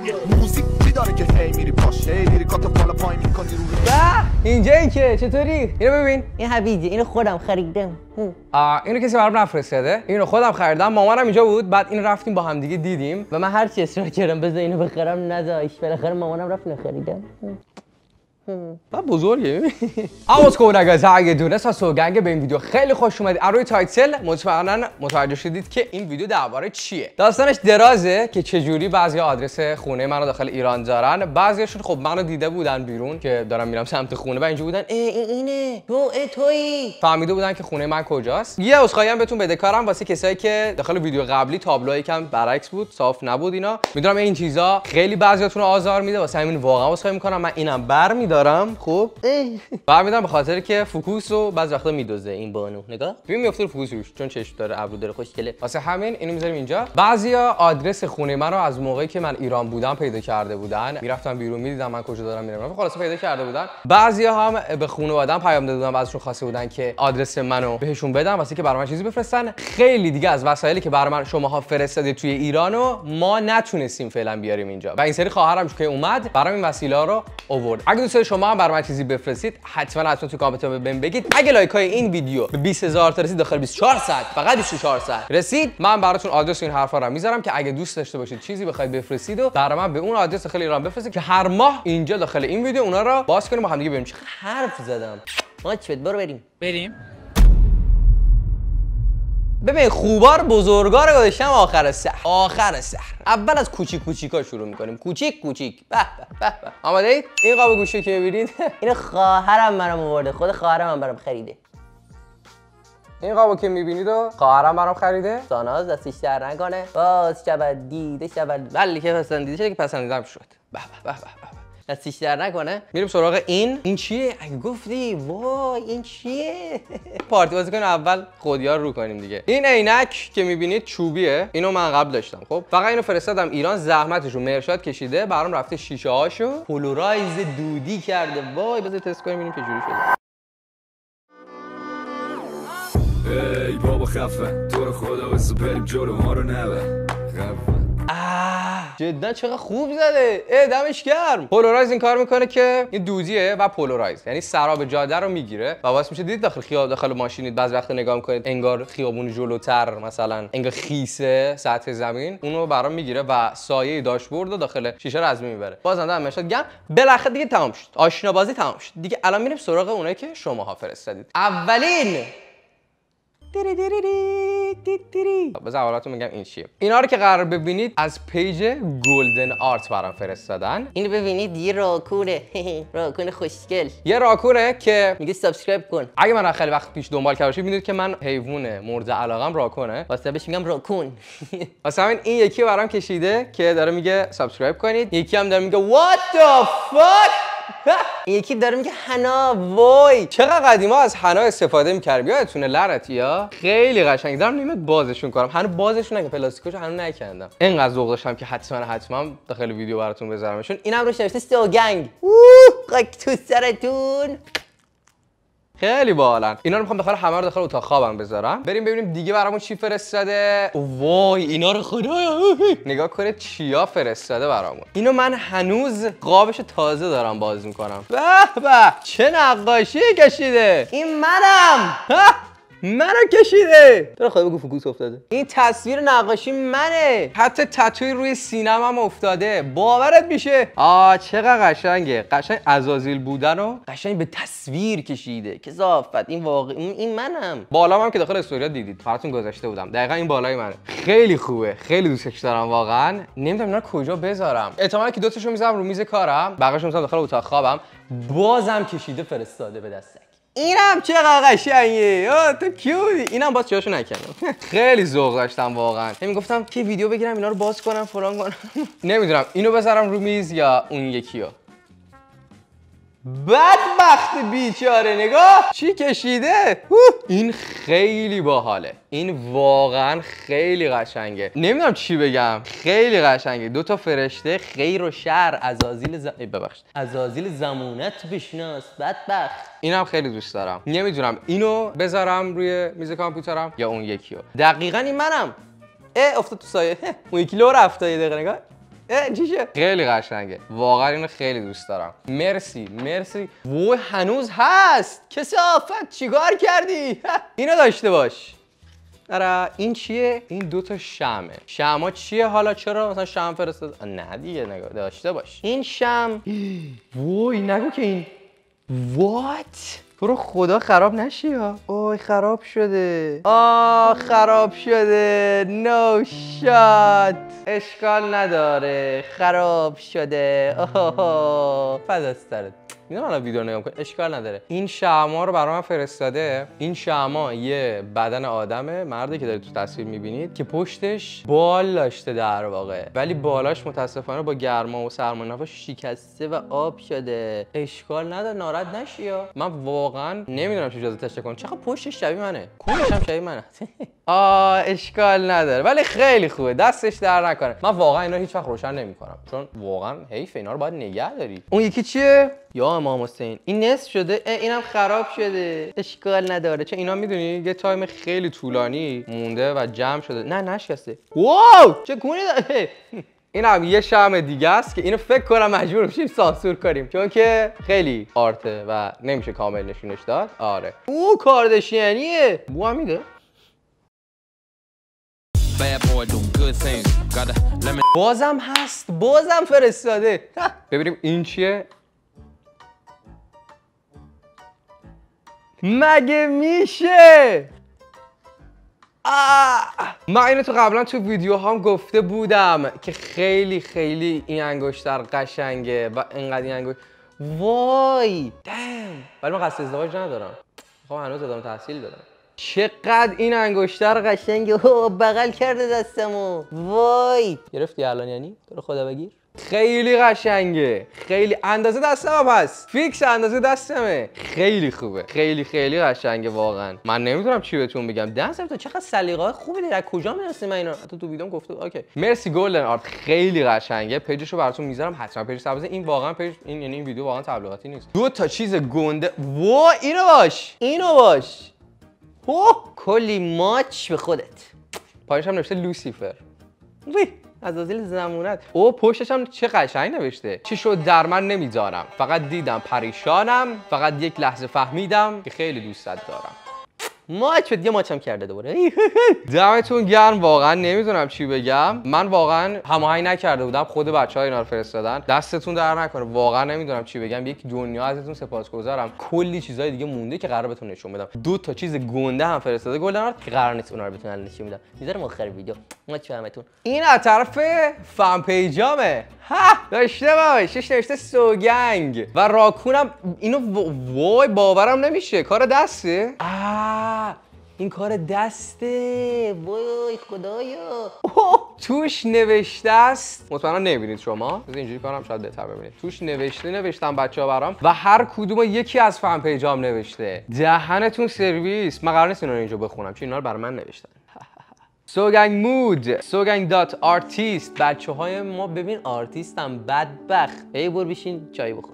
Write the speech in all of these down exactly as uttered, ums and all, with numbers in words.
موزیک میداره که هی میری پاشه لیریکاتو بالا پای میکنی رو به اینجایی که چطوری؟ اینو ببین. این حویجه، اینو خودم خریدم. آه اینو کسی برام نفرستاده. اینو خودم خریدم. مامانم اینجا بود. بعد اینو رفتیم با هم دیگه دیدیم و من هر چی اصرار کردم بذار اینو بخرم نداشت. بالاخره مامانم رفت اینو خریدم. با بزرگه. آواز کودگاز اگه دونست سوگنگ به این ویدیو خیلی خوش اومدید. روی تایتل مطمئنا متوجه شدید که این ویدیو درباره چیه. داستانش درازه که چجوری بعضی آدرس خونه منو داخل ایران دارن. بعضیاشون خب منو دیده بودن بیرون که دارم میرم سمت خونه و اینجوری بودن ای این اینه تو ای تویی فهمیده بودن که خونه من کجاست. یه عذرخواهی هم بهتون بدهکارم واسه کسایی که داخل ویدیو قبلی تابلو یکم برعکس بود، صاف نبود اینا. میدونم این چیزا خیلی بعضیاتون رو آزار میده، واسه همین واقعا عذرخواهی میکنم. من اینم برمی‌دارم. خب برمی‌دارم به خاطر که فوکوس رو بعضی وقتا میدوزه این بانو. نگاه ببین میفته فوکوس روش چون چشم داره، ابرو داره، خوشگله. واسه همین اینو میذاریم اینجا. بعضیا آدرس خونه من رو از موقعی که من ایران بودم پیدا کرده بودن. میرفتم بیرون میدیدم من کجا دارم میرم. خلاص پیدا کرده بودن. بعضیا هم به خانواده‌ام پیام داده بودن، بعضیشون خواسته بودن که آدرس منو بهشون بدم واسه که برام من چیزی بفرستن. خیلی دیگه از وسایلی که برام من شماها فرستادید توی ایرانو ما نتونستیم فعلا بیاریم اینجا. و این سری خواهرم که اومد برام این وسیله رو آورد. اگه دوست شما هم برام چیزی بفرستید حتما حتما تو کامنت ها بهم بگید. اگه لایک های این ویدیو به بیست هزار تا رسید داخل بیست و چهار ساعت، فقط بیست و چهار ساعت رسید، من براتون آدرس این حرفا رو میذارم که اگه دوست داشته باشید چیزی بخواید بفرستید و برام من به اون آدرس داخل ایران بفرستید که هر ماه اینجا داخل این ویدیو اونا رو باز کنیم با هم دیگه بریم. چه حرف زدم. ماچ برو بریم. بریم. ببین خوبار بزرگا رو گذاشتم آخر سحر. آخر سحر اول از کوچیک کوچیکا شروع میکنیم. کوچیک کوچیک. به به به به. آماده اید؟ این قاب گوشه که میبینید اینو خواهرم برام آورده. خود خواهرم هم برام خریده. این قابو که میبینید و خواهرم برام خریده. ساناز دستش در نکنه. باز شب دیده شب ولی که پسندیده شده که پسندیدم شد. به به به به. دستش در نکنه. میریم سراغ این. این چیه؟ اگه گفتی وای این چیه؟ پارتی بازی کنیم اول خودیار رو کنیم دیگه. این عینک که میبینید چوبیه. اینو من قبل داشتم. خب فقط اینو فرستادم ایران، زحمتشو مرشاد کشیده برام، رفته شیشه هاشو پولورایز دودی کرده. وای بذار تست کنیم ببینیم چه جوری شده. ای بابا خفه تو رو خدا واسه بریم جلو ما رو نبر. آه جدا چقدر خوب زده. اه دمش گرم. پولورایز این کار میکنه که این دودیه و پولورایز یعنی سراب جاده رو میگیره و واسه میشه دید داخل خیابون داخل ماشینید بعضی وقت نگاه میکنید انگار خیابون جلوتر مثلا انگار خیسه سطح زمین، اونو برام میگیره و سایه داشبورد رو داخل شیشه رو از بین میبره. بازم دم مشاد گرم. بالاخره دیگه تمام شد. آشنا بازی تمام شد. دیگه الان میریم سراغ اونایی که شماها فرستادید. اولین دیری دیری دیری دیری بذار اولاتون میگم این چیه. اینا رو که قرار ببینید از پیج گلدن آرت برام فرستادن. اینو ببینید یه راکونه. راکون خوشگل. یه راکونه که میگه سابسکرایب کن. اگه من خیلی وقت پیش دنبال کرده باشید میدونید که من حیوان مورد علاقم راکونه. واسه بهش میگم راکون. واسه همین این یکی برام کشیده که داره میگه سابسکرایب کنید. یکی هم داره میگه what the fuck. یکی داره میگه حنا. وای چقدر قدیما از حنا استفاده میکردیم. یادتونه لعنتیا خیلی قشنگ. دارم نمیاد بازشون کنم. هنوز بازشون نکردم، پلاستیکاشو هنوز نکندم. اینقدر ذوق داشتم که حتما حتما داخل ویدیو براتون بذارمشون. اینم روش نوشته سوگنگ. خاک تو سرتون. خیلی باحالن. اینا رو میخوام داخل همه رو داخل اتاق خوابم بذارم. بریم ببینیم دیگه برامون چی فرستاده. وای اینا رو خدایا نگاه کنید چیا فرستاده برامون. اینو من هنوز قابش تازه دارم باز میکنم. به به چه نقاشی کشیده. این منم. منو کشیده. تو خود بگو فوکوس افتاده. این تصویر نقاشی منه. حتی تتوی روی سینه‌م هم افتاده. باورت میشه؟ آ چقدر قشنگه. قشنگ عزازیل بودن و قشنگ به تصویر کشیده. کثافت. این واقع این منم. بالام هم که داخل استوریا دیدید. براتون گذاشته بودم. دقیقاً این بالای منه. خیلی خوبه. خیلی دوستش دارم واقعا. نمیدونم اینا کجا بذارم. احتمالاً که دو تاشو میذارم رو میز کارم. بقیه‌شو میذارم داخل اتاق خوابم. بازم کشیده فرستاده به دستک. اینم چقدر قشنگه. آ تو کیوتی. اینم باز چیاشو نکردم. خیلی ذوق داشتم واقعا. همین گفتم که ویدیو بگیرم اینا رو باز کنم فلان کنم. نمیدونم اینو بذارم رو میز یا اون یکیو. بدبخت بیچاره نگاه چی کشیده. این خیلی باحاله. این واقعا خیلی قشنگه. نمیدونم چی بگم. خیلی قشنگه. دو تا فرشته خیر و شر عزازیل ز... ببخشید عزازیل زمونت بشناس بدبخت. اینم خیلی دوست دارم. نمیدونم اینو بذارم روی میز کامپیوترم یا اون یکیو. دقیقاً این منم. اه افتاد تو سایه. اون یکی لو رفت یه دقیقه نگاه. اه چیشه؟ خیلی قشنگه. واقعا اینو خیلی دوست دارم. مرسی مرسی. وای هنوز هست. کثافت چیکار کردی؟ اینو داشته باش. آره این چیه؟ این دو تا شمعه. شمعا چیه حالا؟ چرا مثلا شمع فرستاد؟ نه دیگه نگاه داشته باش. این شمع وای نگو که این وات؟ تو رو خدا خراب نشی ها. اوه خراب شده. آه خراب شده. نو شات. اشکال نداره. خراب شده. اوه فدا سرت. میدونم الان ویدیو نگاه کن اشکال نداره. این شمعا رو برای من فرستاده. این شمعا یه بدن آدمه، مردی که دارید تو تصویر میبینید که پشتش بال داشته در واقع، ولی بالاش متاسفانه با گرما و سرما شکسته و آب شده. اشکال نداره ناراحت نشی ها. من واقعا نمیدونم چه اجازه تشکر کنم. چقدر پشتش شبیه منه. کولش هم شبیه منه. آه اشکال نداره ولی خیلی خوبه. دستش در نکنه. من واقعا اینا هیچ وقت روشن نمیکنم چون واقعا حیف اینا رو باید نگه داری. اون یکی چیه؟ یا امام حسین. این نصف شده. اینم خراب شده. اشکال نداره چون اینا میدونی یه تایم خیلی طولانی مونده و جمع شده. نه نشکسته. واو چه گونی داره. این هم یه شمع دیگه است که اینو فکر کنم مجبور بشیم سانسور کنیم چون که خیلی آرته و نمیشه کامل نشونش داد. آره او کاردشیانیه. بو هم میده. بازم هست. بازم فرستاده. ببینیم این چیه. مگه میشه؟ آه. من اینو تو قبلا تو ویدیو هم گفته بودم که خیلی خیلی این انگشتر قشنگه و اینقدر این انگشت وای دم ولی من قصد ازدواج ندارم. میخوام هنوز ادامه تحصیل بدم. چقدر این انگشتر قشنگه. بغل کرده دستمو. وای گرفتی الان یعنی؟ تو رو خدا بگیر. خیلی قشنگه. خیلی اندازه دستم هم هست. فیکس اندازه دستمه. خیلی خوبه. خیلی خیلی قشنگه واقعا. من نمیدونم چی بهتون بگم. دستم تو چقدر سلیقه‌های خوبی داری. از کجا می‌رسی من اینا؟ تو تو ویدیوم گفته اوکی. مرسی گلدن آرت. خیلی قشنگه. پیجشو براتون میذارم حتما پیج سبز. این واقعا پیج این یعنی این ویدیو واقعا تبلیغاتی نیست. دو تا چیز گنده. وا اینو باش. اینو باش. اوه کلی ماچ به خودت. پایش هم نوشته لوسیفر. وی عزازیل زمونت. او پشتش هم چه قشنگ نوشته. چی شد در من نمیذارم. فقط دیدم پریشانم. فقط یک لحظه فهمیدم که خیلی دوستت دارم. ماچ شد. یه ماچم کرده دوباره. دمتون گرم. واقعا نمیدونم چی بگم. من واقعا هماهنگ نکرده بودم. خود بچه‌ها اینا رو فرستادن. دستتون در نکنه. واقعا نمیدونم چی بگم. یک دنیا ازتون سپاسگزارم. کلی چیزای دیگه مونده که قرار بهتون نشون بدم. دو تا چیز گنده هم فرستاده گلدن که قرار نیست اونا رو بهتون نشون بدم. میذارم آخر ویدیو. ماچ همتون. این از طرف فن پیجامه. ها داشته باش. نوشته سوگنگ و راکونم. اینو وای باورم نمیشه. کار دسته؟ آه این کار دسته. وای خدایا. توش نوشته است. مطمئنا نمیبینید شما. از اینجوری کارم شاید بهتر ببینید. توش نوشته نوشتم بچه‌ها برام و هر کدوم یکی از فن پیجام نوشته. دهنتون سرویس. من قرار نیست اینا رو اینجا بخونم چون اینا رو برای من نوشتن. سوگنگ مود سوگنگ دات آرتیست. بچه های ما ببین آرتیستم بدبخت. ای بر بشین چای بخور.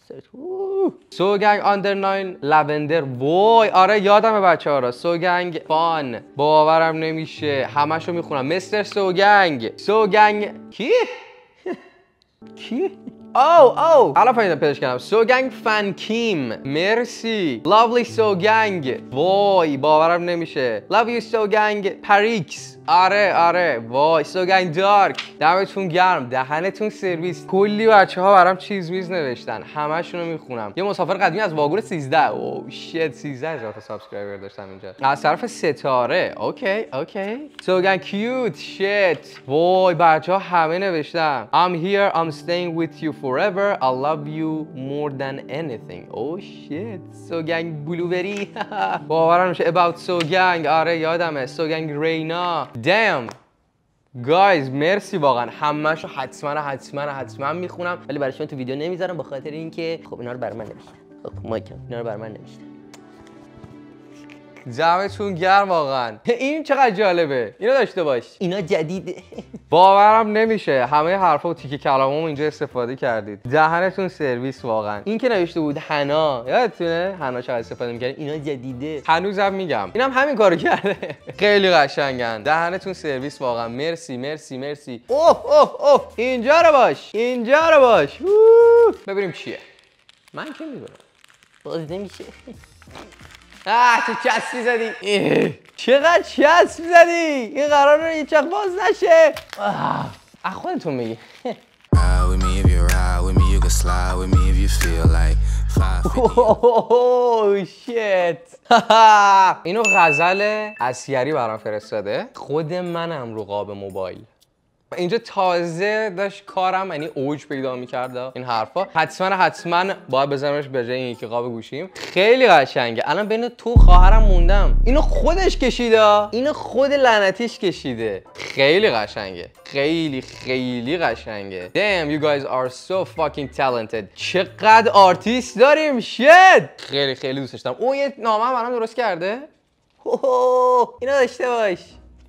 سوگنگ آندر ناین لوندر. وای آره یادمه بچه ها را. سوگنگ فان. باورم نمیشه همشو میخونم. مستر سوگنگ. سوگنگ کی؟ کی؟ او او الان فهمیدم پیداش کردم. سوگنگ فنکیم. مرسی. لاولی سوگنگ. وای باورم نمیشه. لاو یو سوگنگ پریکس. آره آره وای سوگنگ دارک. دمتون گرم. دهنتون سرویس. کلی بچه ها برام چیز میز نوشتن. همشونو میخونم. یه مسافر قدیمی از واگون سیزده. او شت سیزده هزار تا سابسکرایبر داشتم اینجا. از طرف ستاره. اوکی اوکی. سوگنگ کیوت شت. وای بچه ها همه نوشتن. I'm here I'm staying with you forever. I love you more than anything. Oh shit. سوگنگ بلوبری. باورم نمیشه. About سوگنگ. آره یادمه. سوگنگ رینا. Damn. گایز مرسی واقعا. همه‌شو حتما حتما حتما میخونم ولی برای شما تو ویدیو نمیذارم به خاطر اینکه خب اینا رو برای من نوشتن. خب مایکم اینا رو برای من نوشتن. جمعتون گرم واقعا. این چقدر جالبه. اینو داشته باش. اینا جدیده. باورم نمیشه همه حرفا و تیکه کلامامو اینجا استفاده کردید. دهنتون سرویس واقعا. این که نوشته بود حنا، یادتونه حنا چقدر استفاده می‌کرد؟ اینا جدیده. هنوزم میگم. اینم همین کارو کرده. خیلی قشنگن. دهنتون سرویس واقعا. مرسی مرسی مرسی. اوه اوه اوه اینجا رو باش. اینجا رو باش. ببینیم چیه. من که میدونم. باز نمیشه. آه چه چسبی زدی. چقدر چسب زدی. این قراره هیچ وقت باز نشه. آه خودتون میگی. Ride with me if you ride with me, you can slide with me if you feel like five fifty. اوه شیت. اینو غزل اسیری برام فرستاده. خود منم رو قاب موبایل. اینجا تازه داشت کارم یعنی اوج پیدا می‌کرد این حرفا. حتما حتما باید بزنمش به جای اینکه قاب گوشیم. خیلی قشنگه. الان بین تو خواهرم موندم. اینو خودش کشیده. اینو خود لعنتیش کشیده. خیلی قشنگه. خیلی خیلی قشنگه. Damn you guys are so fucking talented. چقدر آرتیست داریم. شت. خیلی خیلی دوستش دارم. اون یه نامه برام درست کرده. اوه اینو داشته باش.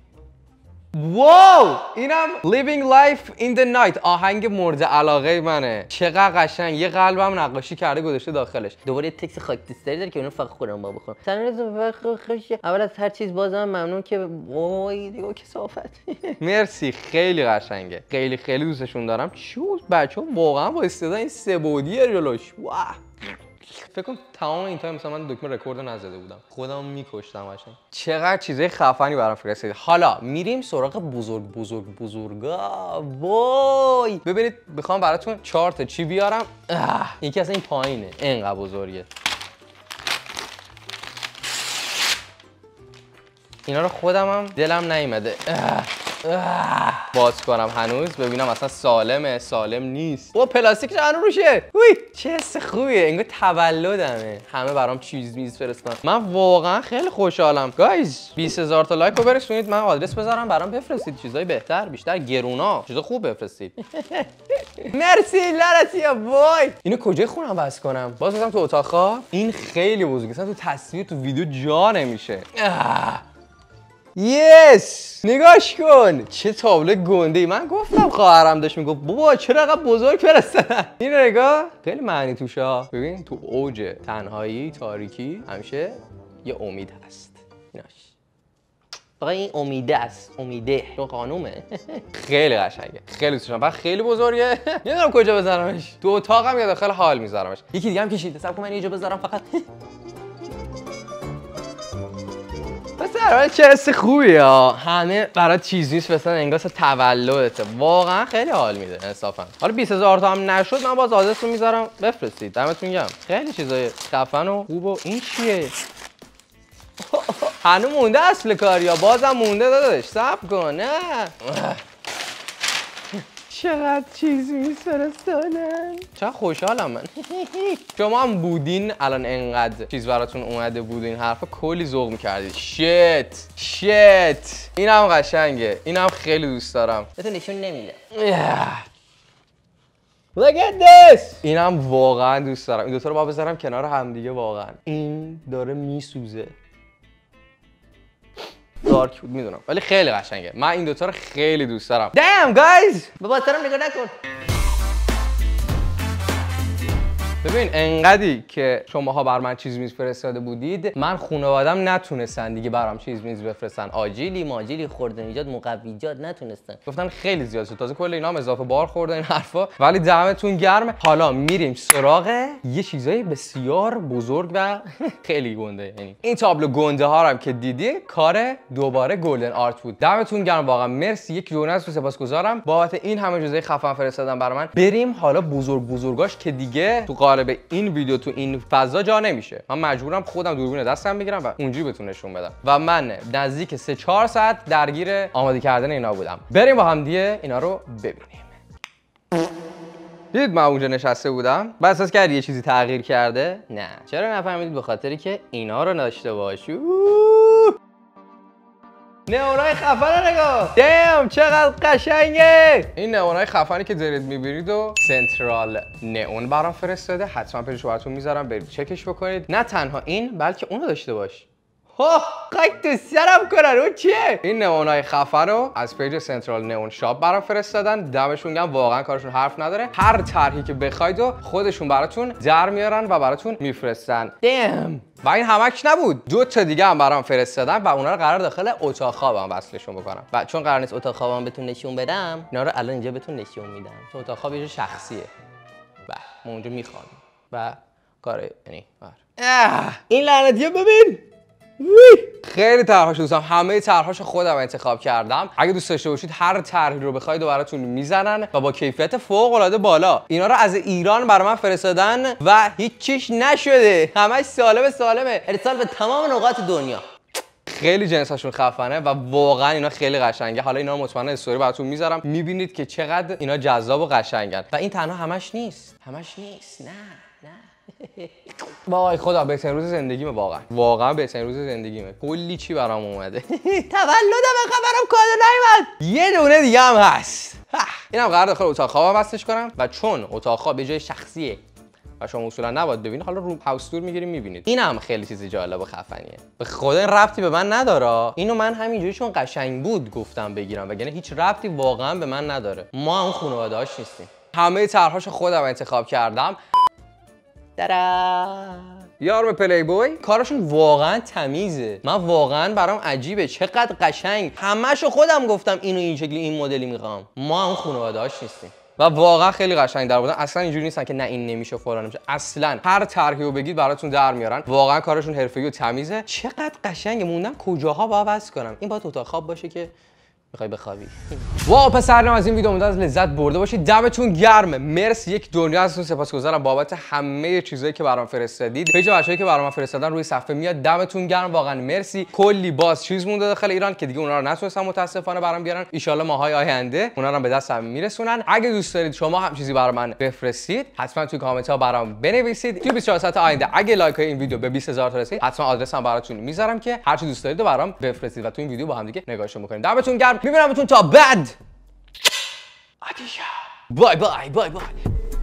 واو اینم Living Life in the Night آهنگ مورد علاقه منه. چقدر قشنگ. یه قلبم نقاشی کرده گذاشته داخلش. دوباره یه تکست خاکستری داره که اونو فقط خودم با بخونم. سلام خوش. اول از هر چیز بازم ممنون که وای دیگه کثافت. مرسی خیلی قشنگه. خیلی خیلی دوستشون دارم. چو بچه‌ها واقعا با استعداد این سه بعدیه جلوش. واه فکر کنم تمام این تایم مثلا من دکمه رکورد رو نزده بودم. خودم میکشتم قشنگ. چقدر چیزای خفنی برام فرستید. حالا میریم سراغ بزرگ بزرگ بزرگا. وای ببینید میخوام براتون چهار تا چی بیارم. یکی اصلا این پایینه. اینقدر بزرگه. اینا رو خودم هم دلم نیومده باز کنم هنوز ببینم اصلا سالمه سالم نیست. او پلاستیک چه هنوز روشه. وی چه حس خوبیه. انگار تولدمه. همه برام چیز میز فرستن. من واقعا خیلی خوشحالم. گایز بیست هزار تا لایک رو برسونید. من آدرس بذارم برام بفرستید. چیزای بهتر بیشتر گرونا چیزا خوب بفرستید. مرسی لعنتیا. وای اینو کجای خونم بس کنم؟ باز بزنم تو اتاق خواب. این خیلی بزرگه. اصلا تو تصویر تو ویدیو جا نمیشه. یس نگاش کن چه تابلو گنده ای. من گفتم خواهرم داشت میگفت بابا چرا اینقدر بزرگ فرستادن. این نگاه خیلی معنی توشه ها. ببین تو اوج تنهایی تاریکی همیشه یه امید هست. ایناش فقط این امیده است. امیده چون خانومه. خیلی قشنگه. خیلی دوست دارم. خیلی بزرگه. نمیدونم کجا بذارمش. تو اتاقم یا داخل حال میذارمش. یکی دیگه هم کشیده. صبر کن من اینجا بذارم فقط. بسر چه حس خوبیه ها. همه برات چیز نیست مثلا انگار تولدته. واقعا خیلی حال میده انصافا. حالا بیست هزار تا هم نشد من باز آدرس رو میذارم بفرستید. دمتون گرم. خیلی چیزای خفن و خوب. و این چیه؟ هنوز مونده اصل کاریا. بازم مونده داداش. صبر کن. نه چقدر چیز میفرستادن. چقدر خوشحالم من. شما هم بودین الان انقدر چیز براتون اومده بود این حرفا کلی ذوق میکردید. شت شت اینم قشنگه. اینم خیلی دوست دارم. بهتون نشون نمیده. Look at this. اینم واقعا دوست دارم. این دوتا رو با بذارم کنار هم دیگه. واقعا این داره میسوزه. دارک بود میدونم ولی خیلی قشنگه. من این دوتا رو خیلی دوست دارم. Damn guys بابا سرم نگاه نکن. ببین انقدری که شماها بر من چیز میز فرستاده بودید من خانواده‌ام نتونستن دیگه برام چیز میز بفرستن. آجیلی ماجیلی خوردنیجات مقویجات نتونستن. گفتن خیلی زیاد شد. تازه کل اینا هم اضافه بار خوردن این حرفا. ولی دمتون گرم. حالا میریم سراغ یه چیزای بسیار بزرگ و خیلی گنده. یعنی این تابلو گنده ها رو هم که دیدی کار دوباره گلدن آرت بود. دمتون گرم واقعا. مرسی. یک جونس رو سپاسگزارم بابت این همه چیزای خفن فرستادن برای من. بریم حالا بزرگ بزرگاش که دیگه تو قالب این ویدیو تو این فضا جا نمیشه. من مجبورم خودم دوربین دستم بگیرم و اونجوری بهتون نشون بدم. و من نزدیک سه چهار ساعت درگیر آماده کردن اینا بودم. بریم با هم دیگه اینا رو ببینیم. دیدید من اونجا نشسته بودم؟ بعد احساس کردی یه چیزی تغییر کرده؟ نه. چرا نفهمیدید؟ به خاطری که اینا رو داشته باشی. نئونای خفن نگاه. دیم چقدر قشنگه. این نئونای خفنی که دارید میبینید و سنترال نئون برام فرستاده. حتما پیجش براتون میذارم برید چکش بکنید. نه تنها این بلکه اونو داشته باش. ها خاک تو سرم کنن اون چیه؟ این نمونای خفن رو از پیج سنترال نئون شاپ برام فرستادن. دمشون گرم، واقعا کارشون حرف نداره. هر طرحی که بخواید و خودشون براتون در میارن و براتون میفرستن. دم و این همش نبود، دو تا دیگه هم برام فرستادن و اونا رو قرار داخل اتاق خوابم وصلشون بکنم. و چون قرار نیست اتاق خوابم بهتون نشون بدم، اینا رو الان اینجا بهتون نشون میدم. چون اتاق خواب یه شخصیه و ما اونجا میخوام و کار یعنی این لعنتیه ببین. خیلی طرحاشو دوستم، همه طرحاشو خودم انتخاب کردم. اگه دوست داشته باشید هر طرحی رو بخواید و براتون میزنن و با کیفیت فوق العاده بالا. اینا رو از ایران برای من فرستادن و هیچ چیش نشده، همش سالم سالمه، ارسال به تمام نقاط دنیا. خیلی جنساشون خفنه و واقعا اینا خیلی قشنگه. حالا اینا رو مطمئنا استوری براتون میذارم، میبینید که چقدر اینا جذاب و قشنگن. و این تنها همش نیست، همش نیست، نه نه وای خدا بهترین روز زندگیمه، واقعا واقعا بهترین روز زندگیمه. کلی چی برام اومده. تولدم خبرم کادو نیومد. یه دونه دیگه هم هست. اینم قرار داخل اتاق خوابم وصلش کنم و چون اتاق خواب یه جای شخصیه و شما اصولا نباید ببینید، حالا رو هاوس تور میگیریم میبینید. اینم خیلی چیز جالب و خفنیه. به خدا این ربطی به من نداره. اینو من همینجوری چون قشنگ بود گفتم بگیرم، وگرنه هیچ ربطی واقعا به من نداره. ما هم خانواده‌اش نیستیم. همه طرحاشو خودم انتخاب کردم. یارم پلی بوی کارشون واقعا تمیزه. من واقعا برام عجیبه چقدر قشنگ. همه‌شو خودم گفتم اینو این شکلی این مدلی میخوام. ما هم خانواده‌اش نیستیم و واقعا خیلی قشنگ در بودن. اصلا اینجوری نیستن که نه این نمیشه فلان نمیشه، اصلا هر طرحی رو بگید براتون در میارن. واقعا کارشون حرفه‌ای و تمیزه. چقدر قشنگه. موندم کجاها باید وصل کنم. این باید اتاق خواب باشه که میخوای بخوابی. واو پسرم از این ویدیو امیدوارم از لذت برده باشید. دمتون گرم. مرسی یک دنیا ازتون سپاسگزارم بابت همه چیزایی که برام فرستادید. پیج بچه‌ای که برام فرستادن روی صفحه میاد. دمتون گرم واقعا مرسی. کلی باز چیز مونده داخل ایران که دیگه اونا رو نتونستم متاسفانه برام بیارن. ان شاءالله ماهای آینده اونا رو به دستم میرسونن. اگه دوست دارید شما هم چیزی برام من بفرستید حتما توی کامنت ها برام بنویسید. توی بیست و چهار ساعت آینده اگه لایک های این ویدیو به بیست هزار تا رسید حتما آدرسم براتون میذارم که هر چی دوست دارید برام بفرستید و تو این ویدیو با هم دیگه نگاهش میکنیم. دمتون گرم. میبینمتون تا بعد. آدیشا. بای بای بای بای.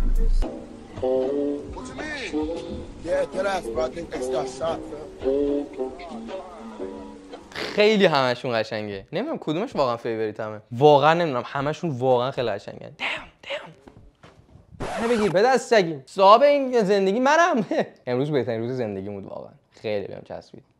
خیلی همشون قشنگه. نمیدونم کدومش واقعا فیوریتمه. واقعا نمیدونم، همشون واقعا خیلی قشنگن. دم دم. منو بگیر به دست سگیم. صاحب این زندگی منم. امروز بهترین روز زندگی بود واقعا. خیلی بهم چسبید.